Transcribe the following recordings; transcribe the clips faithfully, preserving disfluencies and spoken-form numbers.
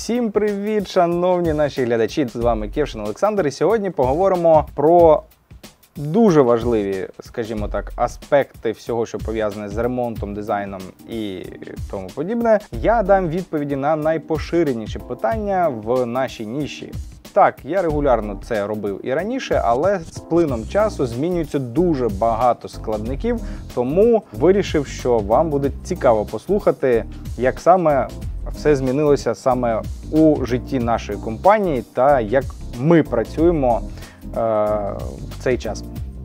Всім привіт, шановні наші глядачі! З вами Кевшин Олександр, і сьогодні поговоримо про дуже важливі, скажімо так, аспекти всього, що пов'язане з ремонтом, дизайном і тому подібне. Я дам відповіді на найпоширеніші питання в нашій ніші. Так, я регулярно це робив і раніше, але з плином часу змінюється дуже багато складників, тому вирішив, що вам буде цікаво послухати, як саме все змінилося саме у житті нашої компанії та як ми працюємо е, в цей час.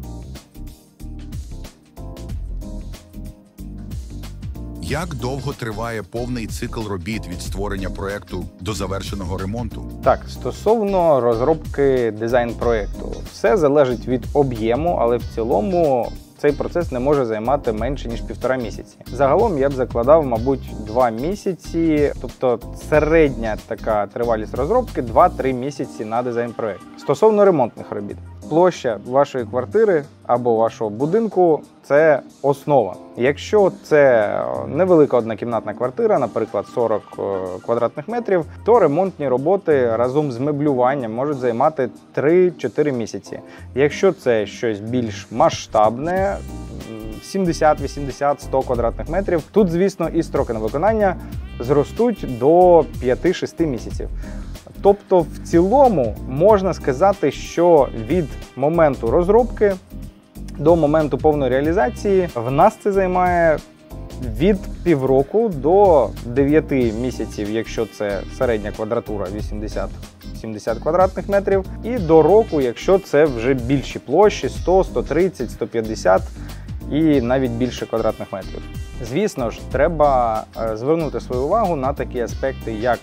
Як довго триває повний цикл робіт від створення проєкту до завершеного ремонту? Так, стосовно розробки дизайн-проєкту. Все залежить від об'єму, але в цілому цей процес не може займати менше, ніж півтора місяці. Загалом я б закладав, мабуть, два місяці, тобто середня така тривалість розробки два-три місяці на дизайн-проєкт. Стосовно ремонтних робіт. Площа вашої квартири або вашого будинку – це основа. Якщо це невелика однокімнатна квартира, наприклад, сорок квадратних метрів, то ремонтні роботи разом з меблюванням можуть займати три-чотири місяці. Якщо це щось більш масштабне, сімдесят, вісімдесят, сто квадратних метрів, тут, звісно, і строки на виконання зростуть до п'яти-шести місяців. Тобто, в цілому, можна сказати, що від моменту розробки до моменту повної реалізації в нас це займає від півроку до дев'яти місяців, якщо це середня квадратура вісімдесят-сімдесят квадратних метрів, і до року, якщо це вже більші площі сто, сто тридцять, сто п'ятдесят і навіть більше квадратних метрів. Звісно ж, треба звернути свою увагу на такі аспекти, як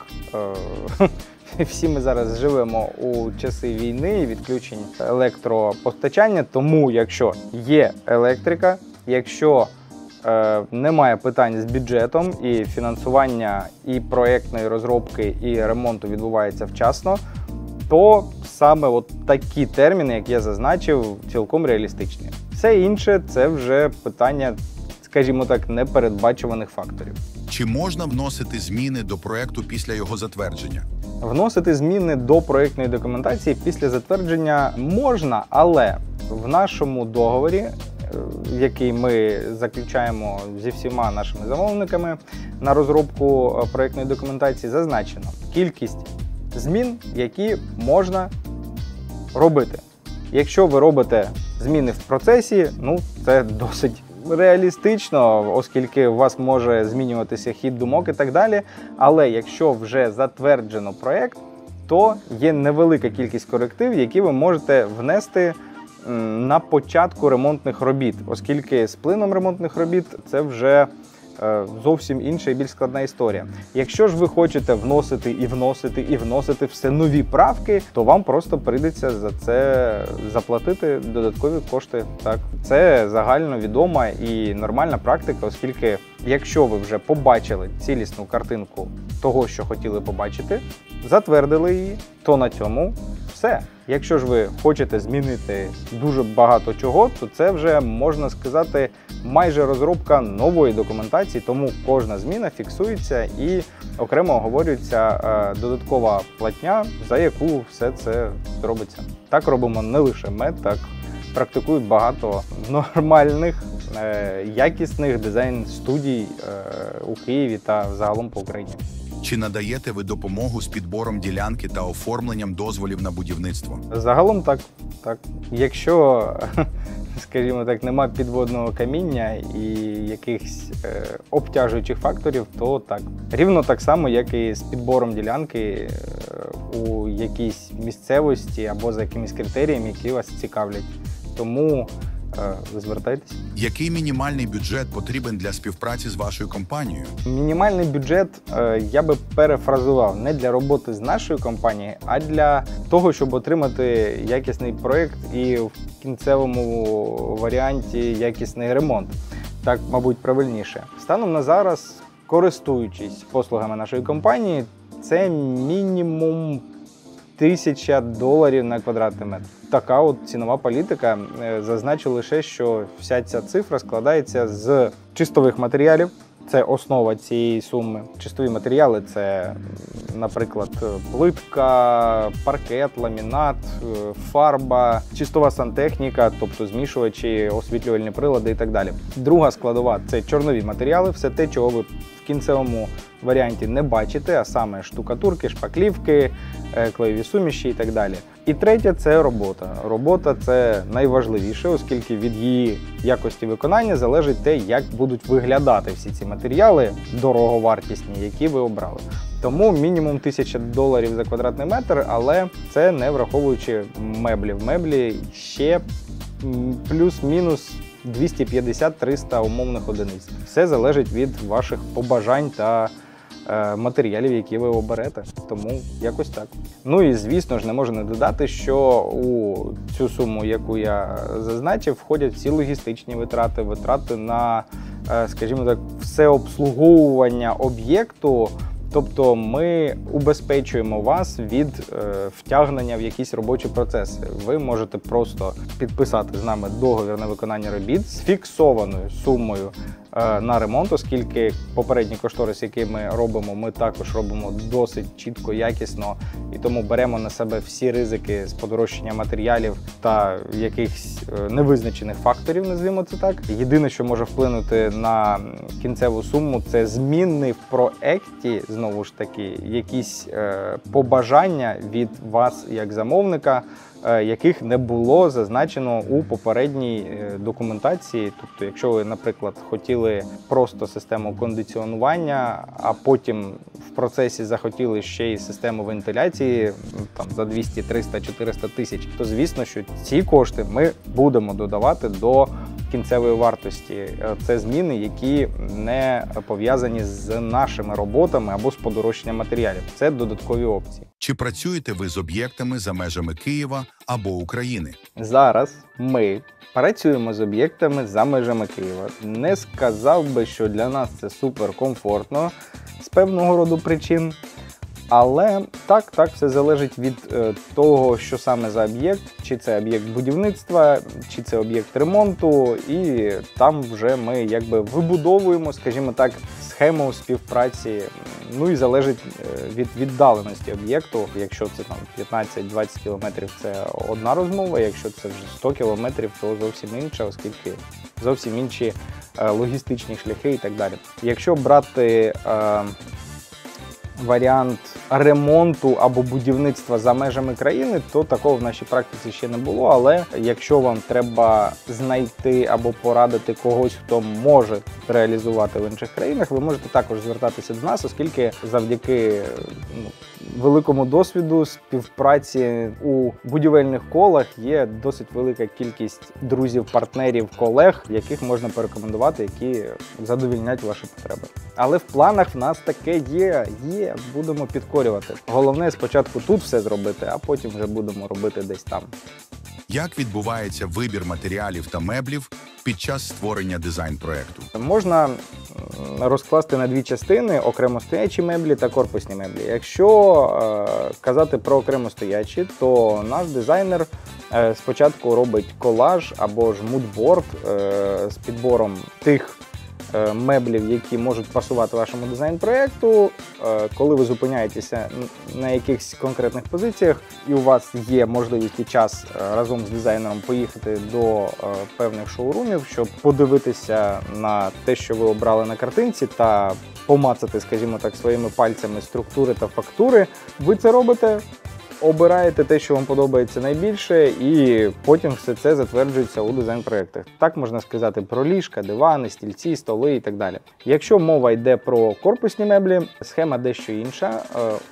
е всі ми зараз живемо у часи війни і відключень електропостачання, тому якщо є електрика, якщо е, немає питань з бюджетом і фінансування і проєктної розробки, і ремонту відбувається вчасно, то саме от такі терміни, як я зазначив, цілком реалістичні. Все інше – це вже питання, скажімо так, непередбачуваних факторів. Чи можна вносити зміни до проєкту після його затвердження? Вносити зміни до проєктної документації після затвердження можна, але в нашому договорі, який ми заключаємо зі всіма нашими замовниками на розробку проєктної документації, зазначено кількість змін, які можна робити. Якщо ви робите зміни в процесі, ну це досить реалістично, оскільки у вас може змінюватися хід думок і так далі. Але якщо вже затверджено проєкт, то є невелика кількість корективів, які ви можете внести на початку ремонтних робіт, оскільки з плином ремонтних робіт це вже зовсім інша і більш складна історія. Якщо ж ви хочете вносити і вносити і вносити все нові правки, то вам просто прийдеться за це заплатити додаткові кошти. Так, це загально відома і нормальна практика, оскільки якщо ви вже побачили цілісну картинку того, що хотіли побачити, затвердили її, то на цьому все. Якщо ж ви хочете змінити дуже багато чого, то це вже, можна сказати, майже розробка нової документації, тому кожна зміна фіксується і окремо оговорюється е, додаткова платня, за яку все це зробиться. Так робимо не лише ми, так практикують багато нормальних, е, якісних дизайн-студій е, у Києві та загалом по Україні. Чи надаєте ви допомогу з підбором ділянки та оформленням дозволів на будівництво? Загалом так. так. Якщо, скажімо так, нема підводного каміння і якихось е, обтяжуючих факторів, то так. Рівно так само, як і з підбором ділянки е, у якійсь місцевості або за якимись критеріями, які вас цікавлять. Тому звертайтесь. Який мінімальний бюджет потрібен для співпраці з вашою компанією? Мінімальний бюджет я би перефразував не для роботи з нашою компанією, а для того, щоб отримати якісний проєкт і в кінцевому варіанті якісний ремонт. Так, мабуть, правильніше. Станом на зараз, користуючись послугами нашої компанії, це мінімум тисяча доларів на квадратний метр. Така от цінова політика. Зазначу лише, що вся ця цифра складається з чистових матеріалів. це основа цієї суми. Чистові матеріали – це, наприклад, плитка, паркет, ламінат, фарба, чистова сантехніка, тобто змішувачі, освітлювальні прилади і так далі. Друга складова – це чорнові матеріали, все те, чого ви в кінцевому варіанті не бачите, а саме штукатурки, шпаклівки, клеєві суміші і так далі. І третє – це робота. Робота – це найважливіше, оскільки від її якості виконання залежить те, як будуть виглядати всі ці матеріали, дороговартісні, які ви обрали. Тому мінімум тисяча доларів за квадратний метр, але це не враховуючи меблі. В меблі ще плюс-мінус двісті п'ятдесят - триста умовних одиниць. Все залежить від ваших побажань та е, матеріалів, які ви оберете. Тому якось так. Ну і звісно ж не можу не додати, що у цю суму, яку я зазначив, входять всі логістичні витрати, витрати на, е, скажімо так, все обслуговування об'єкту. Тобто ми убезпечуємо вас від е, втягнення в якісь робочі процеси. Ви можете просто підписати з нами договір на виконання робіт з фіксованою сумою е, на ремонт, оскільки попередні кошторис, які ми робимо, ми також робимо досить чітко, якісно, і тому беремо на себе всі ризики з подорожчання матеріалів та якихось е, невизначених факторів, назвімо це так. Єдине, що може вплинути на кінцеву суму, це зміни в проекті, знову ж таки, якісь е, побажання від вас як замовника, е, яких не було зазначено у попередній е, документації. Тобто, якщо ви, наприклад, хотіли просто систему кондиціонування, а потім в процесі захотіли ще й систему вентиляції там, за двісті, триста, чотириста тисяч, то звісно, що ці кошти ми будемо додавати до кінцевої вартості. Це зміни, які не пов'язані з нашими роботами або з подорожчанням матеріалів. Це додаткові опції. Чи працюєте ви з об'єктами за межами Києва або України? Зараз ми працюємо з об'єктами за межами Києва. Не сказав би, що для нас це суперкомфортно з певного роду причин. Але так, так, все залежить від е, того, що саме за об'єкт, чи це об'єкт будівництва, чи це об'єкт ремонту, і там вже ми якби вибудовуємо, скажімо так, схему співпраці, ну і залежить від віддаленості об'єкту. Якщо це там п'ятнадцять-двадцять кілометрів, це одна розмова, якщо це вже сто кілометрів, то зовсім інша, оскільки зовсім інші е, логістичні шляхи і так далі. Якщо брати е, варіант ремонту або будівництва за межами країни, то такого в нашій практиці ще не було, але якщо вам треба знайти або порадити когось, хто може реалізувати в інших країнах, ви можете також звертатися до нас, оскільки завдяки ну, великому досвіду співпраці у будівельних колах є досить велика кількість друзів, партнерів, колег, яких можна порекомендувати, які задовільнять ваші потреби. Але в планах в нас таке є, є, будемо підкорювати. Головне спочатку тут все зробити, а потім вже будемо робити десь там. Як відбувається вибір матеріалів та меблів під час створення дизайн-проекту? Можна розкласти на дві частини: окремостоячі меблі та корпусні меблі. Якщо е, казати про окремостоячі, то наш дизайнер е, спочатку робить колаж або ж мудборд е, з підбором тих меблів, які можуть пасувати вашому дизайн-проєкту. Коли ви зупиняєтеся на якихось конкретних позиціях і у вас є можливість і час разом з дизайнером поїхати до певних шоурумів, щоб подивитися на те, що ви обрали на картинці, та помацати, скажімо так, своїми пальцями структури та фактури, ви це робите. Обираєте те, що вам подобається найбільше, і потім все це затверджується у дизайн-проєктах. Так можна сказати про ліжка, дивани, стільці, столи і так далі. Якщо мова йде про корпусні меблі, схема дещо інша.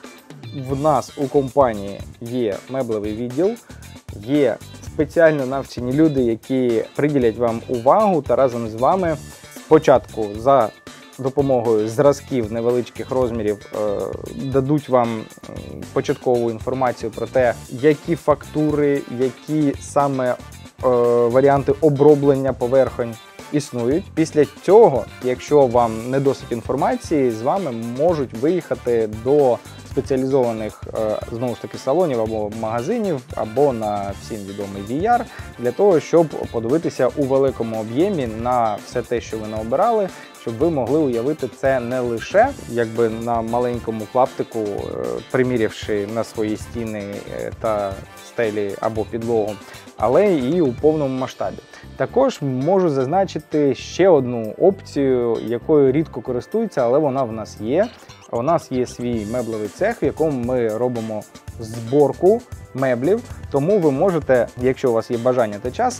В нас у компанії є меблевий відділ, є спеціально навчені люди, які приділять вам увагу та разом з вами спочатку за допомогою зразків невеличких розмірів е, дадуть вам початкову інформацію про те, які фактури, які саме е, варіанти оброблення поверхонь існують. Після цього, якщо вам не досить інформації, з вами можуть виїхати до спеціалізованих, знову ж таки, салонів або магазинів, або на всім відомий ві ар, для того, щоб подивитися у великому об'ємі на все те, що ви наобирали, щоб ви могли уявити це не лише якби на маленькому клаптику, примірявши на свої стіни та стелі або підлогу, але і у повному масштабі. Також можу зазначити ще одну опцію, якою рідко користуються, але вона в нас є. У нас є свій меблевий цех, в якому ми робимо зборку меблів, тому ви можете, якщо у вас є бажання та час,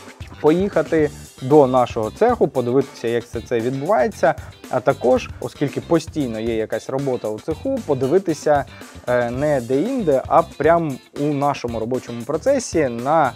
поїхати до нашого цеху, подивитися, як це, це відбувається, а також, оскільки постійно є якась робота у цеху, подивитися не де-інде, а прямо у нашому робочому процесі на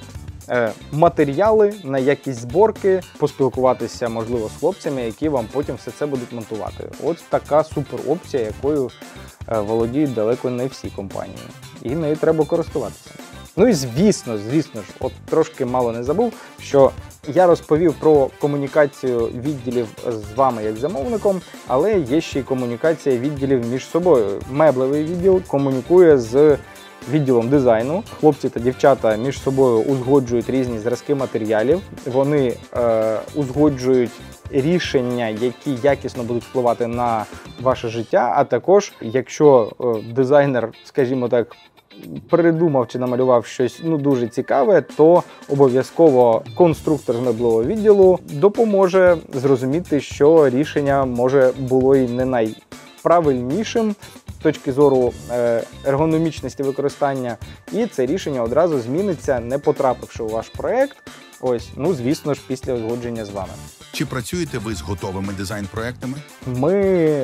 матеріали, на якість зборки, поспілкуватися, можливо, з хлопцями, які вам потім все це будуть монтувати. Ось така супер опція, якою володіють далеко не всі компанії. І нею треба користуватися. Ну і звісно, звісно ж, от трошки мало не забув, що я розповів про комунікацію відділів з вами як замовником, але є ще й комунікація відділів між собою. Меблевий відділ комунікує з відділом дизайну. Хлопці та дівчата між собою узгоджують різні зразки матеріалів, вони е, узгоджують рішення, які якісно будуть впливати на ваше життя, а також, якщо е, дизайнер, скажімо так, придумав чи намалював щось ну дуже цікаве, то обов'язково конструктор з меблевого відділу допоможе зрозуміти, що рішення може було і не найправильнішим з точки зору ергономічності використання, і це рішення одразу зміниться, не потрапивши у ваш проєкт. Ось, ну звісно ж, після узгодження з вами. Чи працюєте ви з готовими дизайн-проектами? Ми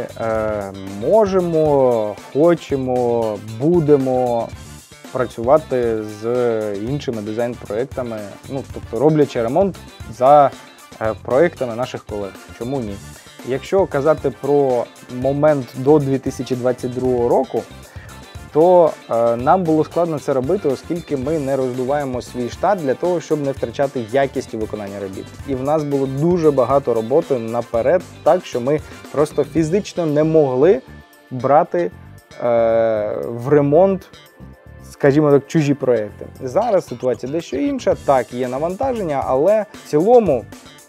е, можемо, хочемо, будемо працювати з іншими дизайн-проектами, ну, тобто роблячи ремонт за е, проектами наших колег. Чому ні? Якщо казати про момент до дві тисячі двадцять другого року, то е, нам було складно це робити, оскільки ми не роздуваємо свій штат для того, щоб не втрачати якість у виконанні робіт. І в нас було дуже багато роботи наперед, так що ми просто фізично не могли брати е, в ремонт, скажімо так, чужі проекти. Зараз ситуація дещо інша, так, є навантаження, але в цілому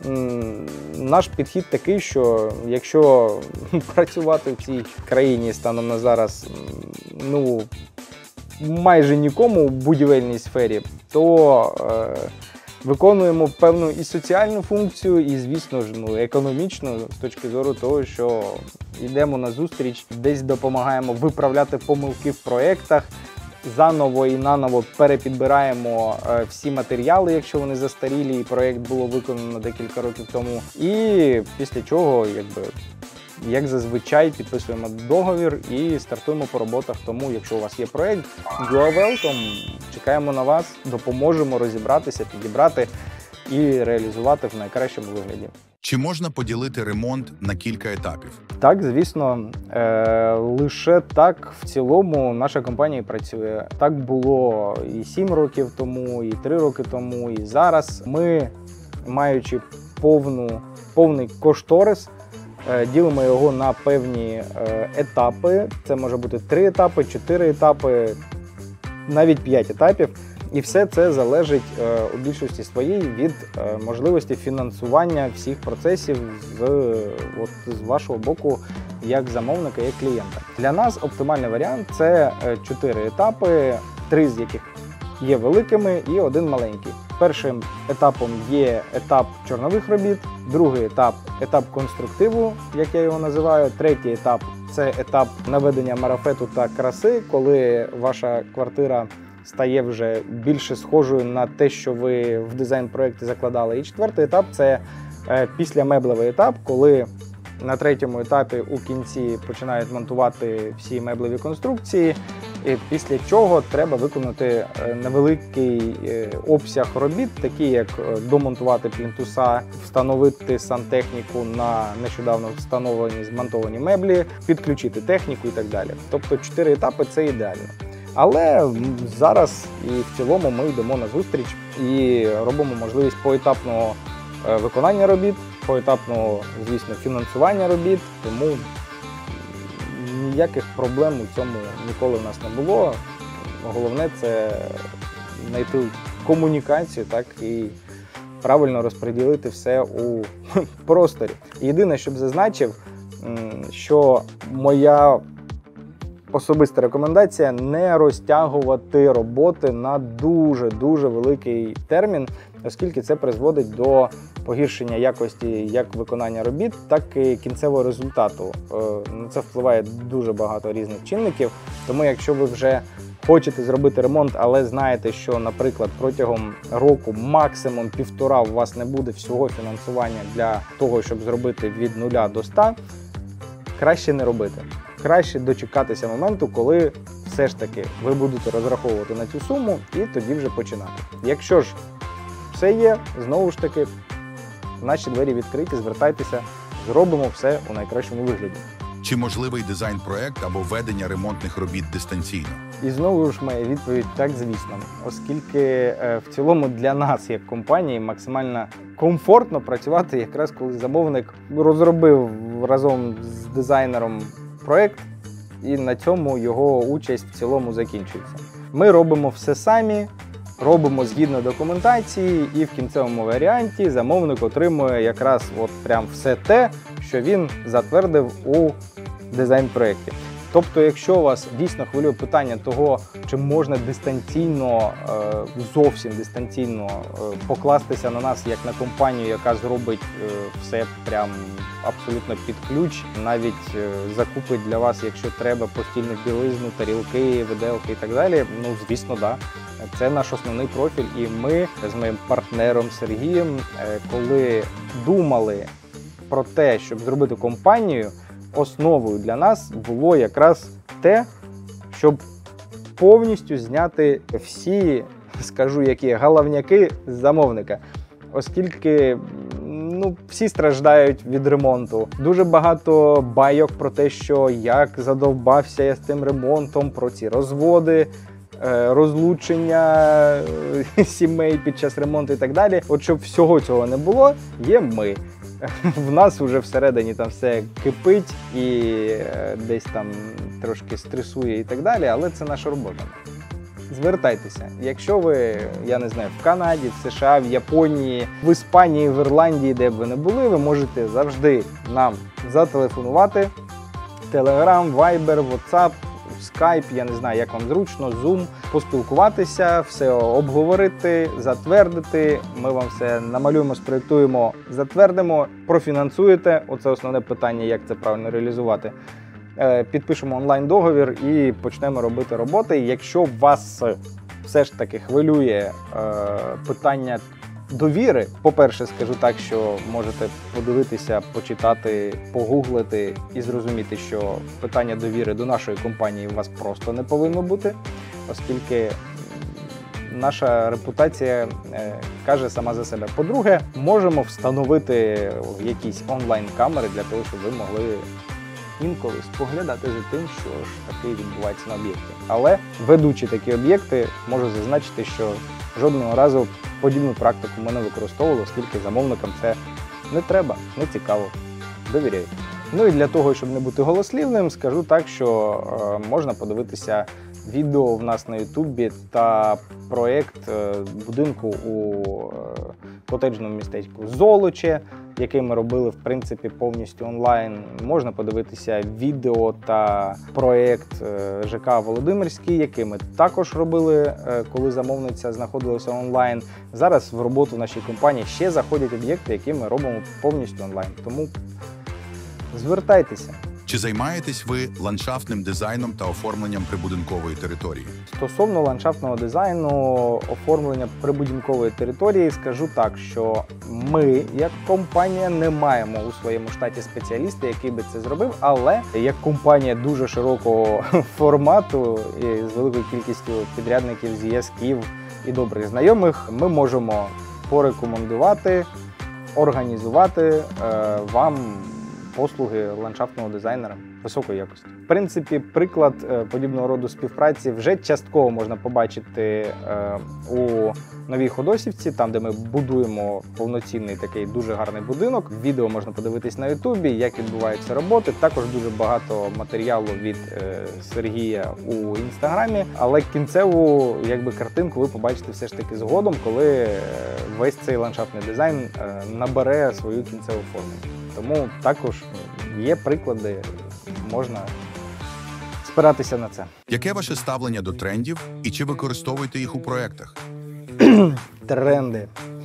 наш підхід такий, що якщо працювати в цій країні станом на зараз ну, майже нікому в будівельній сфері, то е, виконуємо певну і соціальну функцію, і, звісно ж, ну, економічну з точки зору того, що йдемо на зустріч, десь допомагаємо виправляти помилки в проєктах, заново і наново перепідбираємо е, всі матеріали, якщо вони застарілі, і проєкт було виконано декілька років тому. І після чого, якби, як зазвичай, підписуємо договір і стартуємо по роботах. Тому, якщо у вас є проєкт, you are welcome, чекаємо на вас, допоможемо розібратися, підібрати і реалізувати в найкращому вигляді. Чи можна поділити ремонт на кілька етапів? Так, звісно. Е, лише так в цілому наша компанія працює. Так було і сім років тому, і три роки тому, і зараз. Ми, маючи повну, повний кошторис, е, ділимо його на певні е, етапи. Це може бути три етапи, чотири етапи, навіть п'ять етапів. І все це залежить е, у більшості своїй від е, можливості фінансування всіх процесів з, от, з вашого боку, як замовника, як клієнта. Для нас оптимальний варіант – це чотири етапи, три з яких є великими і один маленький. Першим етапом є етап чорнових робіт, другий етап – етап конструктиву, як я його називаю, третій етап – це етап наведення марафету та краси, коли ваша квартира стає вже більше схожою на те, що ви в дизайн-проєкті закладали. І четвертий етап – це післямеблевий етап, коли на третьому етапі у кінці починають монтувати всі меблеві конструкції, і після чого треба виконати невеликий обсяг робіт, такі як домонтувати плінтуса, встановити сантехніку на нещодавно встановлені змонтовані меблі, підключити техніку і так далі. Тобто чотири етапи – це ідеально. Але зараз і в цілому ми йдемо на зустріч і робимо можливість поетапного виконання робіт, поетапного, звісно, фінансування робіт, тому ніяких проблем у цьому ніколи в нас не було. Головне – це знайти комунікацію, так, і правильно розподілити все у просторі. Єдине, щоб зазначив, що моя особиста рекомендація – не розтягувати роботи на дуже-дуже великий термін, оскільки це призводить до погіршення якості як виконання робіт, так і кінцевого результату. На це впливає дуже багато різних чинників, тому якщо ви вже хочете зробити ремонт, але знаєте, що, наприклад, протягом року, максимум півтора, у вас не буде всього фінансування для того, щоб зробити від нуля до ста, краще не робити. Краще дочекатися моменту, коли все ж таки ви будете розраховувати на цю суму і тоді вже починати. Якщо ж все є, знову ж таки, наші двері відкриті, звертайтеся, зробимо все у найкращому вигляді. Чи можливий дизайн-проект або ведення ремонтних робіт дистанційно? І знову ж моя відповідь – так, звісно. Оскільки в цілому для нас, як компанії, максимально комфортно працювати якраз коли замовник розробив разом з дизайнером проект, і на цьому його участь в цілому закінчується. Ми робимо все самі, робимо згідно документації, і в кінцевому варіанті замовник отримує якраз от прям все те, що він затвердив у дизайн-проєкті. Тобто, якщо у вас дійсно хвилює питання того, чи можна дистанційно, зовсім дистанційно покластися на нас, як на компанію, яка зробить все прям абсолютно під ключ, навіть закупить для вас, якщо треба, постільну білизну, тарілки, виделки і так далі, ну, звісно, да. Це наш основний профіль, і ми з моїм партнером Сергієм, коли думали про те, щоб зробити компанію, основою для нас було якраз те, щоб повністю зняти всі, скажу, які головняки з замовника. Оскільки ну, всі страждають від ремонту. Дуже багато байок про те, що як задовбався я з тим ремонтом, про ці розводи, розлучення сімей під час ремонту і так далі. От щоб всього цього не було, є ми. В нас вже всередині там все кипить і десь там трошки стресує і так далі, але це наша робота. Звертайтеся. Якщо ви, я не знаю, в Канаді, в США, в Японії, в Іспанії, в Ірландії, де б ви не були, ви можете завжди нам зателефонувати. Telegram, Viber, WhatsApp, Skype, я не знаю, як вам зручно, Zoom, поспілкуватися, все обговорити, затвердити. Ми вам все намалюємо, спроєктуємо, затвердимо, профінансуєте. Оце основне питання, як це правильно реалізувати. Підпишемо онлайн-договір і почнемо робити роботи. Якщо вас все ж таки хвилює питання довіри, по-перше, скажу так, що можете подивитися, почитати, погуглити і зрозуміти, що питання довіри до нашої компанії у вас просто не повинно бути, оскільки наша репутація е, каже сама за себе. По-друге, можемо встановити якісь онлайн-камери для того, щоб ви могли інколи споглядати за тим, що ж таки відбувається на об'єкті. Але ведучи такі об'єкти, можу зазначити, що жодного разу подібну практику ми не використовували, оскільки замовникам це не треба, не цікаво, довіряють. Ну і для того, щоб не бути голослівним, скажу так, що е, можна подивитися відео в нас на ютубі та проєкт е, будинку у е, котеджному містечку Золоче, який ми робили, в принципі, повністю онлайн. Можна подивитися відео та проєкт ЖК Володимирський, який ми також робили, коли замовниця знаходилася онлайн. Зараз в роботу в нашій компанії ще заходять об'єкти, які ми робимо повністю онлайн. Тому звертайтеся. Чи займаєтесь ви ландшафтним дизайном та оформленням прибудинкової території? Стосовно ландшафтного дизайну, оформлення прибудинкової території, скажу так, що ми, як компанія, не маємо у своєму штаті спеціаліста, який би це зробив, але як компанія дуже широкого формату і з великою кількістю підрядників, зв'язків і добрих знайомих, ми можемо порекомендувати, організувати е, вам послуги ландшафтного дизайнера. високої якості. В принципі, приклад е, подібного роду співпраці вже частково можна побачити е, у Новій Ходосівці, там, де ми будуємо повноцінний такий дуже гарний будинок. Відео можна подивитись на Ютубі, як відбуваються роботи. Також дуже багато матеріалу від е, Сергія у Інстаграмі, але кінцеву якби, картинку ви побачите все ж таки згодом, коли весь цей ландшафтний дизайн е, набере свою кінцеву форму. Тому також є приклади, можна спиратися на це. Яке ваше ставлення до трендів і чи використовуєте їх у проєктах? Тренди.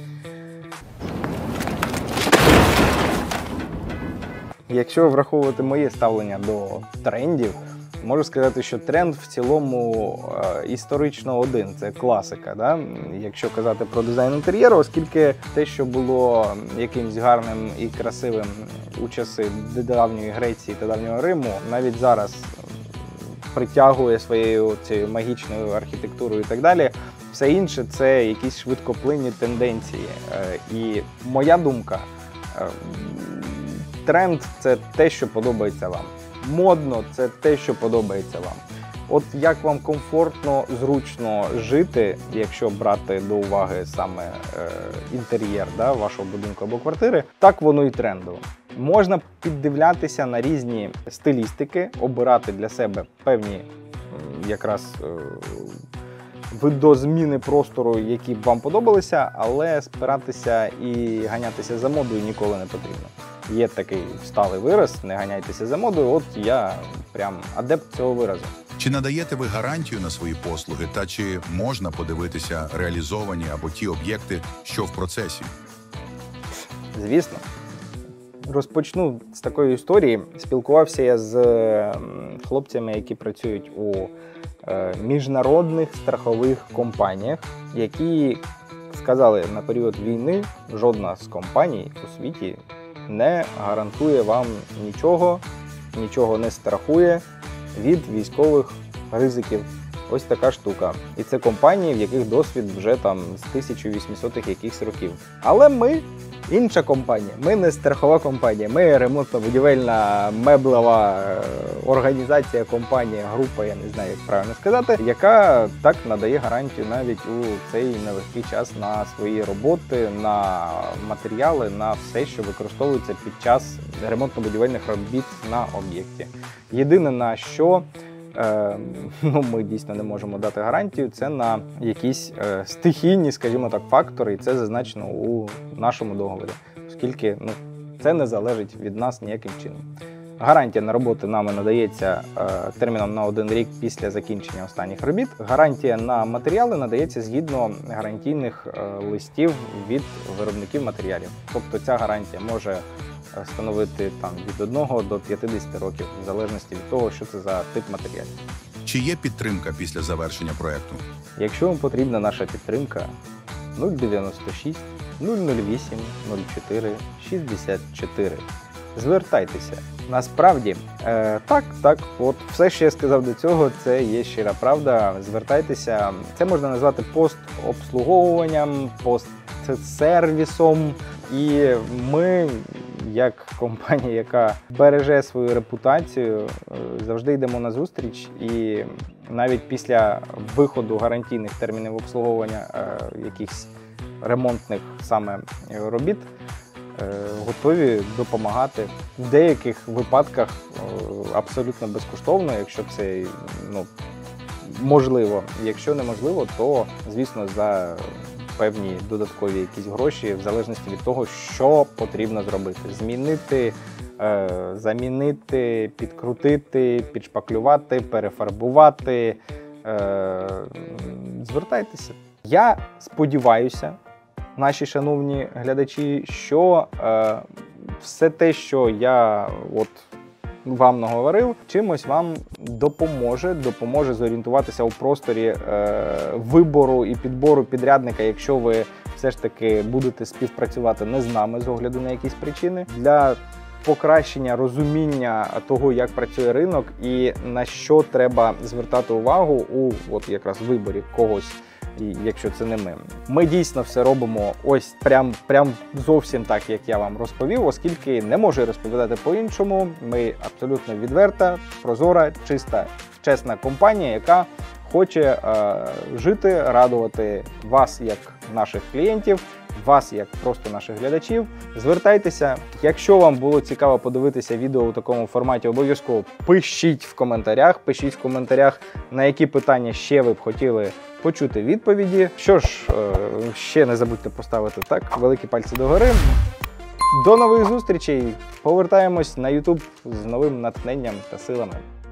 Якщо враховувати моє ставлення до трендів, можу сказати, що тренд в цілому е, історично один, це класика. Да? Якщо казати про дизайн інтер'єру, оскільки те, що було якимось гарним і красивим у часи давньої Греції та давнього Риму, навіть зараз притягує своєю цією магічною архітектурою і так далі. Все інше – це якісь швидкоплинні тенденції. Е, і моя думка, е, тренд – це те, що подобається вам. Модно – це те, що подобається вам. От як вам комфортно, зручно жити, якщо брати до уваги саме е, інтер'єр да, вашого будинку або квартири, так воно і трендово. Можна піддивлятися на різні стилістики, обирати для себе певні якраз е, видозміни простору, які б вам подобалися, але спиратися і ганятися за модою ніколи не потрібно. Є такий сталий вираз, не ганяйтеся за модою, от я прям адепт цього виразу. Чи надаєте ви гарантію на свої послуги, та чи можна подивитися реалізовані або ті об'єкти, що в процесі? Звісно. Розпочну з такої історії. Спілкувався я з хлопцями, які працюють у міжнародних страхових компаніях, які сказали, на період війни жодна з компаній у світі не гарантує вам нічого, нічого не страхує від військових ризиків. Ось така штука. І це компанії, в яких досвід вже там з тисяча вісімсотих якихось років. Але ми інша компанія, ми не страхова компанія, ми ремонтно-будівельна меблева організація, компанія, група, я не знаю, як правильно сказати, яка так надає гарантію навіть у цей нелегкий час на свої роботи, на матеріали, на все, що використовується під час ремонтно-будівельних робіт на об'єкті. Єдине, на що Е, ну, ми дійсно не можемо дати гарантію, це на якісь е, стихійні, скажімо так, фактори, і це зазначено у нашому договорі, оскільки ну, це не залежить від нас ніяким чином. Гарантія на роботи нами надається е, терміном на один рік після закінчення останніх робіт. Гарантія на матеріали надається згідно гарантійних е, листів від виробників матеріалів. Тобто ця гарантія може становити там від одного до п'ятдесяти років, в залежності від того, що це за тип матеріалів. Чи є підтримка після завершення проєкту? Якщо вам потрібна наша підтримка, нуль дев'яносто шість нуль нуль вісім нуль чотири шістдесят чотири. Звертайтеся. Насправді, е, так, так, от все, що я сказав до цього, це є щира правда. Звертайтеся. Це можна назвати постобслуговуванням, постсервісом. І ми, як компанія, яка береже свою репутацію, завжди йдемо на зустріч, і навіть після виходу гарантійних термінів обслуговування е, якихось ремонтних саме робіт, е, готові допомагати. В деяких випадках е, абсолютно безкоштовно, якщо це ну, можливо. Якщо неможливо, то, звісно, за певні додаткові якісь гроші, в залежності від того, що потрібно зробити. Змінити, е, замінити, підкрутити, підшпаклювати, перефарбувати. Е, звертайтеся. Я сподіваюся, наші шановні глядачі, що е, все те, що я от вам наговорив, чимось вам допоможе, допоможе зорієнтуватися у просторі е, вибору і підбору підрядника, якщо ви все ж таки будете співпрацювати не з нами з огляду на якісь причини, для покращення розуміння того, як працює ринок і на що треба звертати увагу у от якраз виборі когось і якщо це не ми. Ми дійсно все робимо ось прям, прям зовсім так, як я вам розповів, оскільки не можу розповідати по-іншому. Ми абсолютно відверта, прозора, чиста, чесна компанія, яка хоче е, жити, радувати вас як наших клієнтів, вас як просто наших глядачів. Звертайтеся. Якщо вам було цікаво подивитися відео у такому форматі, обов'язково пишіть в коментарях, пишіть в коментарях, на які питання ще ви б хотіли почути відповіді. Що ж, е, ще не забудьте поставити так, великі пальці догори. До нових зустрічей! Повертаємось на YouTube з новим натхненням та силами.